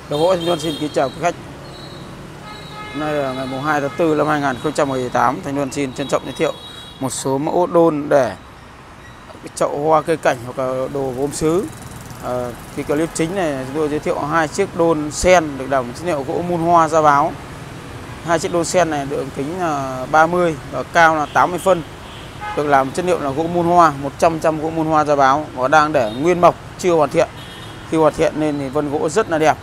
Đầu gỗ Thành Luân xin kính chào quý khách. Hôm nay là ngày 2 tháng 4 năm 2018. Thành Luân xin trân trọng giới thiệu một số mẫu đôn để chậu hoa cây cảnh hoặc là đồ gốm sứ. Cái clip chính này chúng tôi giới thiệu hai chiếc đôn sen được làm chất liệu gỗ mun hoa da báo. Hai chiếc đôn sen này đường kính là 30 và cao là 80 phân. Được làm chất liệu là gỗ mun hoa, 100% gỗ mun hoa da báo và đang để nguyên mộc, chưa hoàn thiện. Khi hoàn thiện nên thì vân gỗ rất là đẹp.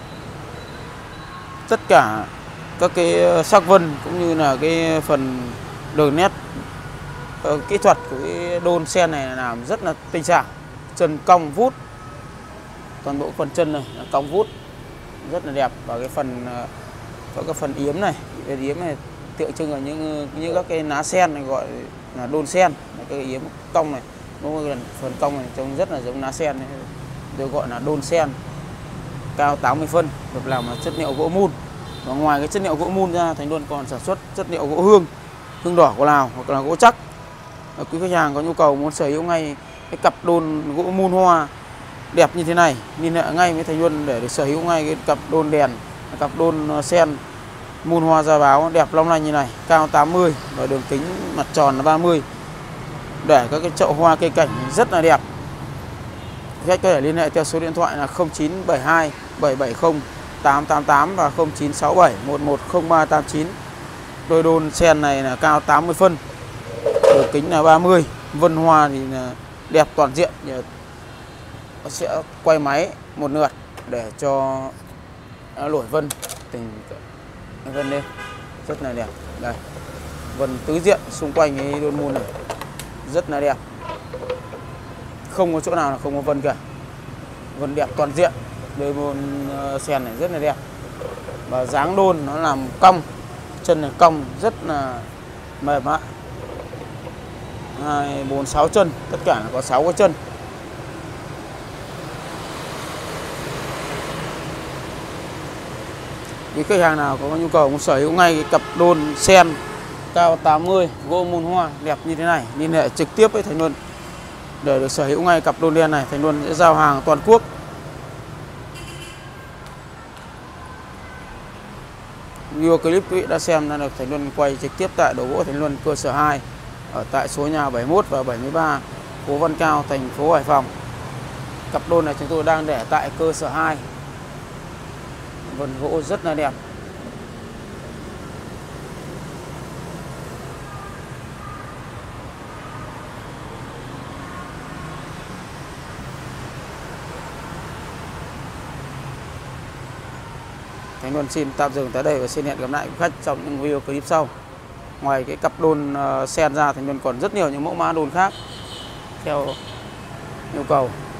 Tất cả các cái sắc vân cũng như là cái phần đường nét kỹ thuật của cái đôn sen này làm rất là tinh xảo. Chân cong vút, toàn bộ phần chân này là cong vút rất là đẹp. Và cái phần có cái phần yếm này, cái yếm này tượng trưng là những các cái lá sen này gọi là đôn sen. Cái yếm cong này, phần cong này trông rất là giống lá sen này, được gọi là đôn sen. Cao 80 phân, được làm chất liệu gỗ mun. Và ngoài cái chất liệu gỗ mun ra, Thành Luân còn sản xuất chất liệu gỗ hương đỏ của Lào hoặc là gỗ chắc. Quý khách hàng có nhu cầu muốn sở hữu ngay cái cặp đôn gỗ mun hoa đẹp như thế này, liên hệ ngay với Thành Luân để được sở hữu ngay cái cặp đôn đèn, cặp đôn sen mun hoa da báo đẹp long lanh như này, cao 80 và đường kính mặt tròn là 30, để các cái chậu hoa cây cảnh rất là đẹp. Khách có thể liên hệ theo số điện thoại là 0972 770 888 và 0967 110389. Đôi đôn sen này là cao 80 phân, đường kính là 30, vân hoa thì là đẹp toàn diện. Sẽ quay máy một lượt để cho nổi vân tình vân lên rất là đẹp. Đây, vân tứ diện xung quanh cái đôn mun này rất là đẹp, không có chỗ nào là không có vân cả, vân đẹp toàn diện. Đôi đôn sen này rất là đẹp và dáng đôn nó làm cong, chân này cong rất là mềm mại. 2, 4, 6 chân, tất cả là có 6 cái chân. Quý khách hàng nào có nhu cầu muốn sở hữu ngay cái cặp đôn sen cao 80 gỗ mun hoa đẹp như thế này, liên hệ trực tiếp với Thành Luân để được sở hữu ngay cặp đôn đen này. Thành Luân sẽ giao hàng toàn quốc. Video clip quý vị đã xem đã được Thành Luân quay trực tiếp tại đồ gỗ Thành Luân cơ sở 2 ở tại số nhà 71 và 73 phố Văn Cao, thành phố Hải Phòng. Cặp đôn này chúng tôi đang để tại cơ sở 2. Vân gỗ rất là đẹp. Thành Luân xin tạm dừng tới đây và xin hẹn gặp lại quý khách trong những video clip sau. Ngoài cái cặp đôn sen ra, Thành Luân còn rất nhiều những mẫu mã đôn khác theo nhu cầu.